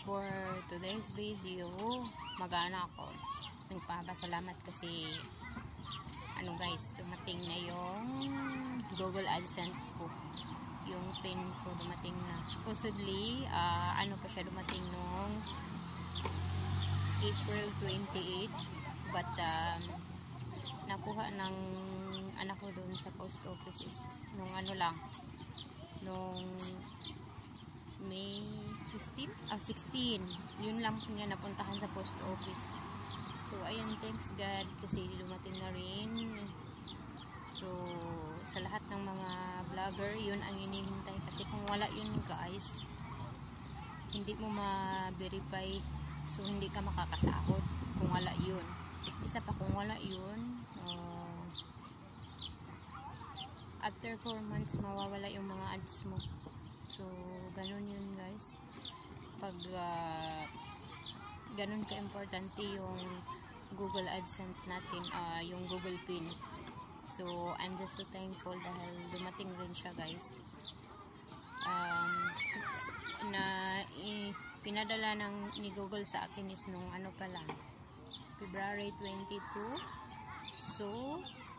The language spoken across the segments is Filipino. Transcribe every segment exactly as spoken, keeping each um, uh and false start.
for today's video, mag-aano ako, nagpapasalamat kasi ano guys, dumating na yung Google AdSense ko, yung pin ko dumating na. Supposedly uh, ano pa siya dumating nung April twenty-eighth, but um, nakuha ng anak ko doon sa post office is nung ano lang, nung May fifteenth, ah sixteen, yun lang niya napuntahan sa post office. So ayun, thanks God kasi dumating na rin. So sa lahat ng mga vlogger, yun ang inihintay, kasi kung wala yun guys, hindi mo ma-verify, so hindi ka makakasahod kung wala yun. Isa pa, kung wala yun, uh, after four months mawawala yung mga ads mo. So ganun yun guys, pag uh, ganun ka-importante yung Google AdSense natin, uh, yung Google Pin. So I'm just so thankful dahil dumating rin siya guys. Um, so, na i, pinadala ng ni Google sa akin is nung ano pa lang, February twenty-two. So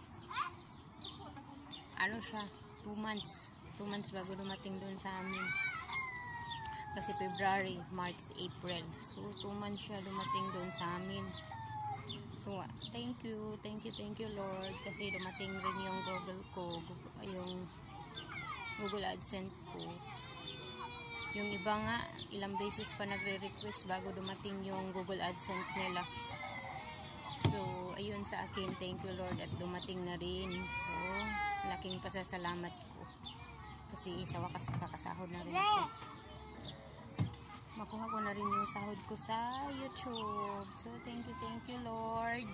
ano siya, two months two months bago dumating dun sa amin, kasi February, March, April, so two months siya dumating dun sa amin. So thank you, thank you, thank you Lord, kasi dumating rin yung Google ko, yung Google AdSense ko. Yung iba nga ilang beses pa nagre-request bago dumating yung Google AdSense nila. So ayun, sa akin, thank you Lord, at dumating na rin. So laking pasasalamat ko, kasi sa wakas makakasahod na rin ako. Makuha ko na rin yung sahod ko sa YouTube. So thank you, thank you Lord.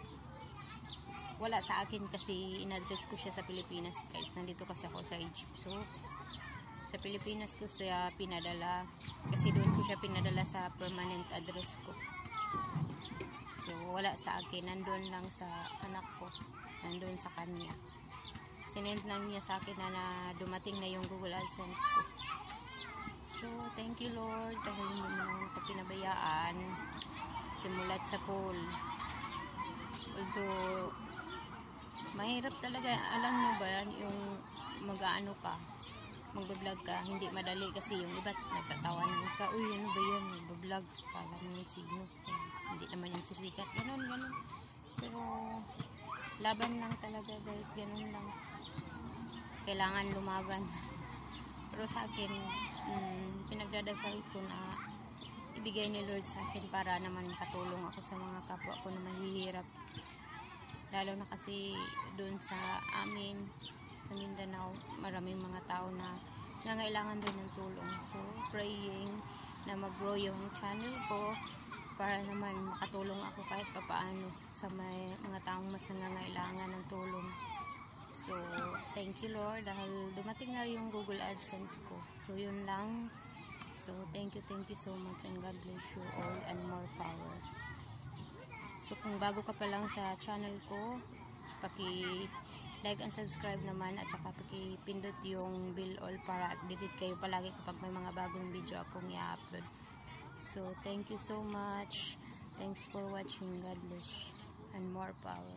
Wala sa akin kasi in-address ko siya sa Pilipinas guys. Nandito kasi ako sa Egypt. So sa Pilipinas ko siya pinadala, kasi doon ko siya pinadala sa permanent address ko. So wala sa akin, nandun lang sa anak ko, nandun sa kanya. Sinend lang niya sa akin na, na dumating na yung Google AdSense ko. So thank you Lord, dahil hindi mo naman ako pinabayaan simulat sa poll. Although mahirap talaga, alam nyo ba, yung mag-ano ka, mag-vlog ka, hindi madali, kasi yung iba nagtatawanan ka, uy ano ba yan, mag-vlog ka, alam nyo sino, hindi naman yung sisikat, ganun ganun. Pero laban lang talaga guys, ganun lang, kailangan lumaban. Pero sa akin, hmm, pinagdadasal ko na ibigay ni Lord sa akin para naman makatulong ako sa mga kapwa ko na mahihirap, lalo na kasi doon sa amin sa Mindanao, maraming mga tao na nangailangan din ng tulong. So praying na mag-grow yung channel ko para naman makatulong ako kahit papaano sa may mga taong mas nangangailangan ng tulong. So thank you Lord, dahil dumating na yung Google AdSense ko. So yun lang. So thank you, thank you so much, and God bless you all and more power. So kung bago ka pa lang sa channel ko, paki like and subscribe naman, at saka paki-pindot yung bell all para updated kayo palagi kapag may mga bagong video akong i-upload. So thank you so much, thanks for watching, God bless and more power.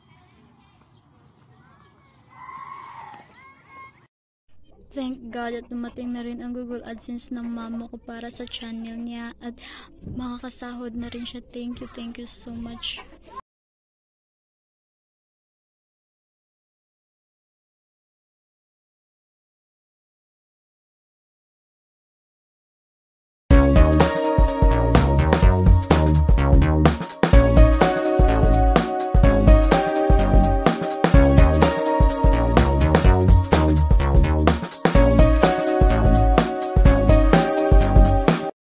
Thank God at dumating na rin ang Google AdSense ng mama ko para sa channel niya, at makakasahod na rin siya. Thank you, thank you so much.